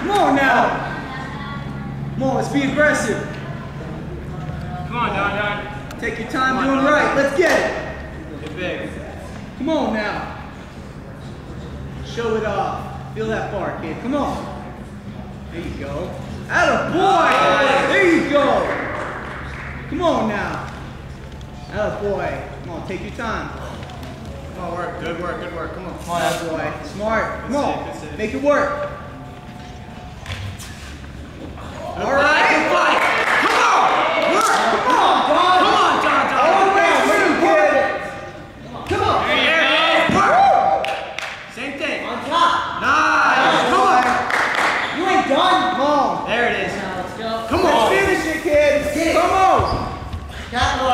Come on now. Come on, let's be aggressive. Come on, Don. Take your time doing right. Let's get it. Get big. Come on now. Show it off. Feel that bar, kid. Come on. There you go. Atta boy. There you go. Come on now. Atta boy. Come on, take your time. Come on, work. Good work. Good work. Come on. Come on, atta boy. Smart. Come on. Good save. Make it work. All right. Good fight. Come on. Work. Come on, Don. Come on, Don. All the way through, kid. Come on. There you go. Work. Same thing. On top. Nice. Come on. You ain't done. Come on. There it is. Now let's go. Come Let's on. finish it, kid. Come on. Got